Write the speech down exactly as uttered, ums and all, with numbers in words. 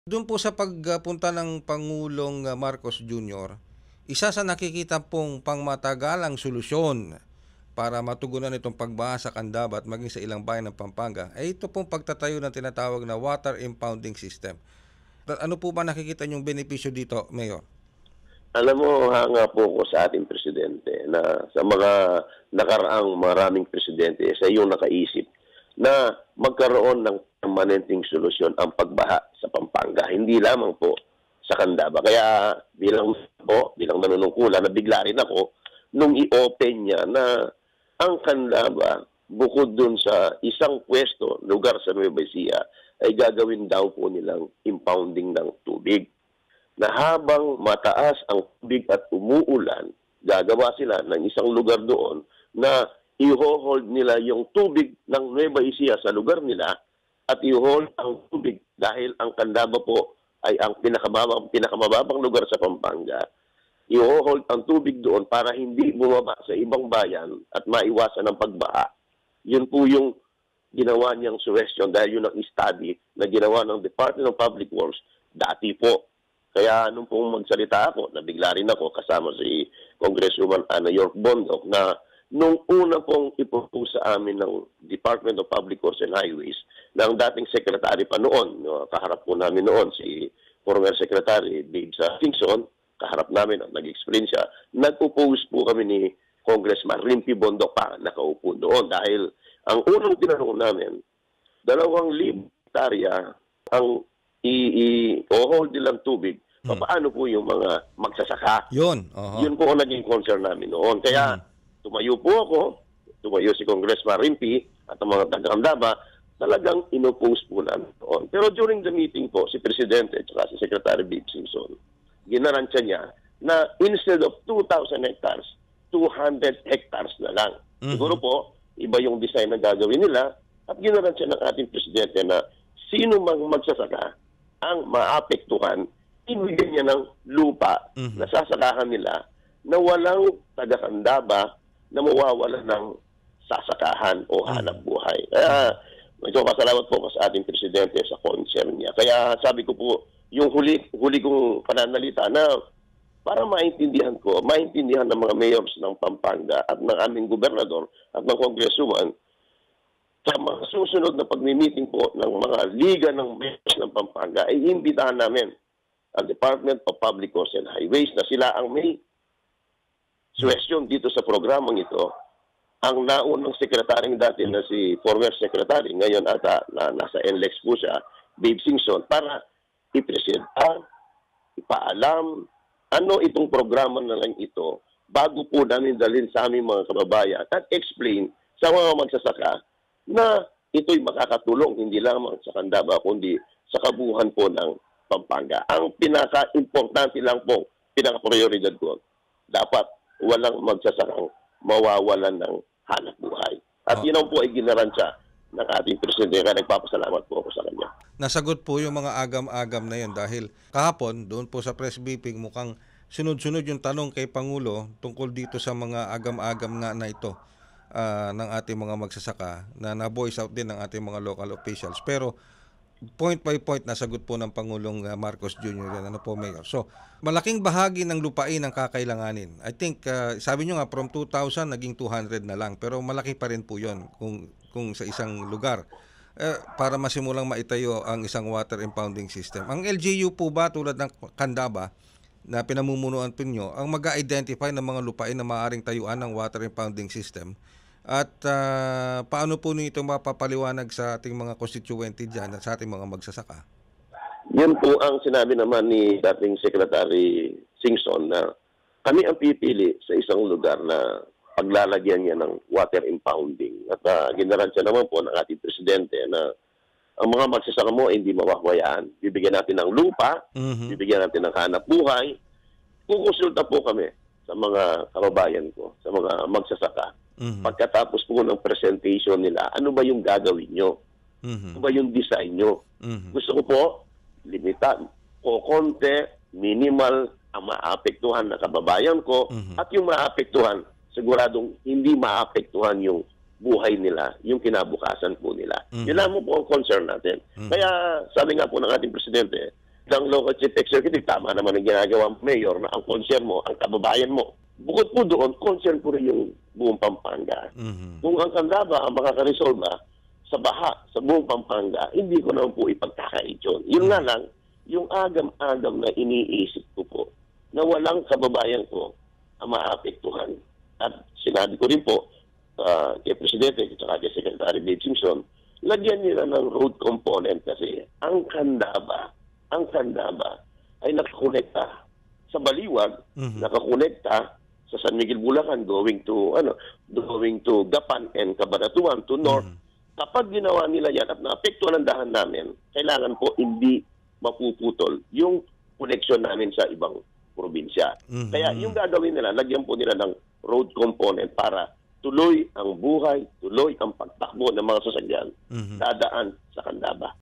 Do'n po sa pagpunta ng Pangulong ah, Marcos Junior, isa sa nakikita pong pangmatagalang solusyon para matugunan itong pagbaha sa Candaba at maging sa ilang bayan ng Pampanga ay ito pong pagtatayo ng tinatawag na water impounding system. Ta- Ano po ba nakikita niyong benepisyo dito, Mayor? Alam mo, hanga po ko sa ating presidente na sa mga nakaraang maraming presidente, sa iyong nakaisip na magkaroon ng permanenteng solusyon ang pagbaha sa Pampanga. Hindi lamang po sa Candaba. Kaya bilang po, bilang nanunungkulan, nabigla rin ako nung i-open niya na ang Candaba, bukod dun sa isang pwesto, lugar sa Nueva Ecija, ay gagawin daw po nilang impounding ng tubig na habang mataas ang tubig at umuulan, gagawa sila ng isang lugar doon na i-hold nila yung tubig ng Nueva Ecija sa lugar nila at i-hold ang tubig dahil ang Candaba po ay ang pinakamababang, pinakamababang lugar sa Pampanga. I-hold ang tubig doon para hindi bumaba sa ibang bayan at maiwasan ang pagbaha. Yun po yung ginawa niyang suggestion dahil yun ang study na ginawa ng Department of Public Works dati po. Kaya nung pong magsalita ako, nabigla rin ako kasama si Congresswoman Ana York Bondok na nung una pong ipropose sa amin ng Department of Public Works and Highways ng dating secretary pa noon, no, kaharap po namin noon si former Secretary Dave Singson, kaharap namin, no, nag-explain siya, nag-oppose po kami ni Congressman Rimpi Bondok pa nakaupo doon dahil ang unang tinanong namin, dalawang libo hektarya ang i-hold nilang tubig, Hmm. paano po yung mga magsasaka? Yun. Oho. Yun po ang naging concern namin noon. Kaya Mhm. tumayo po ako, tumayo si Congressman Rimpi at ang mga taga-Candaba, talagang inopose po namin noon. Pero during the meeting po, si Presidente at si Secretary Dave Simpson, ginaransya niya na instead of two thousand hectares, two hundred hectares na lang. Mhm. Siguro po, iba yung design na gagawin nila at ginaransya ng ating Presidente na sino mang magsasaka ang maapektuhan, ibigyan niya ng lupa Mhm. na sasakahan nila na walang taga-Candaba na mawawalan ng sasakahan o hanap buhay. Kaya nagpapasalamat po ako sa ating Presidente sa concern niya. Kaya sabi ko po, yung huli, huli kong pananalita na para maintindihan ko, maintindihan ng mga mayors ng Pampanga at ng aming gobernador at ng congresswoman sa mga susunod na pagmi-meeting po ng mga liga ng mayors ng Pampanga ay imbitahan namin ang Department of Public Works and Highways na sila ang may suwestyon dito sa programang ito. Ang naunang sekretaryong dati na si former secretary, ngayon ata na nasa N L E X po siya, Dave Singson, para i-presenta, ipaalam, ano itong programa na lang ito bago po namin dalhin sa aming mga kababayan at explain sa mga magsasaka na ito'y makakatulong hindi lamang sa Candaba kundi sa kabuuan po ng Pampanga. Ang pinaka-importante lang po, pinaka-prioridad ko, dapat walang magsasakang mawawalan ng hanap buhay. At Oh. yun ang po ay ginaransya ng ating Presidente. Kaya nagpapasalamat po ako sa kanya. Nasagot po yung mga agam-agam na yun dahil kahapon doon po sa press briefing mukhang sunod-sunod yung tanong kay Pangulo tungkol dito sa mga agam-agam nga na ito ah, ng ating mga magsasaka na na-voice out din ng ating mga local officials. Pero point by point nasagot po ng Pangulong ah, Marcos Junior yan. Ano po, Mayor? So, malaking bahagi ng lupain ang kakailanganin. I think, ah, sabi nyo nga, from two thousand naging two hundred na lang. Pero malaki pa rin po yun kung, kung sa isang lugar. Eh, para masimulang maitayo ang isang water impounding system. Ang L G U po ba tulad ng Candaba na pinamumunuan po nyo, ang mag-identify ng mga lupain na maaaring tayuan ng water impounding system at ah, paano po nito mapapaliwanag sa ating mga constituente dyan at sa ating mga magsasaka? Yun po ang sinabi naman ni dating Secretary Singson na kami ang pipili sa isang lugar na paglalagyan niya ng water impounding. At uh, ginaransya naman po ng ating Presidente na ang mga magsasaka mo ay hindi mawawayaan. Bibigyan natin ng lupa, Mhm. bibigyan natin ng hanap buhay. Kukonsulta po kami sa mga kababayan ko, sa mga magsasaka. Mhm. Pagkatapos po ng presentation nila, ano ba yung gagawin nyo? Mhm. Ano ba yung design nyo? Mhm. Gusto ko po, limitan, o konti, minimal, ang maapektuhan na kababayan ko, Mhm. at yung maapektuhan, siguradong hindi maapektuhan yung buhay nila, yung kinabukasan po nila. Mhm. Yun lamang po ang concern natin. Mhm. Kaya sabi nga po ng ating Presidente, ng local chief executive, tama naman ang ginagawa mo, Mayor, na ang concern mo, ang kababayan mo. Bukod po doon, concern ko rin yung buong Pampanga. Mhm. Kung ang Candaba ang makakaresolba sa baha sa buong Pampanga, hindi ko naman po ipagkakait yun. Yun nga lang, yung agam-agam na iniisip ko po, na walang kababayan ko ang maapektuhan. At sinabi ko rin po, uh, kay Presidente at saka kay Secretary Dave Simpson, lagyan nila ng road component kasi ang Candaba, ang Candaba ay nakakonekta sa Baliwag, Mhm. nakakonekta sa San Miguel, Bulacan, going to ano, going to Gapan and Cabanatuan to north. Mhm. Kapag ginawa nila yan at naapektuhan ang dahan namin, kailangan po hindi mapuputol yung connection namin sa ibang probinsya. Mhm. Kaya yung gagawin nila, lagyan po nila ng road component para tuloy ang buhay, tuloy ang pagtakbo ng mga sasakyan Mhm. dadaan sa Candaba.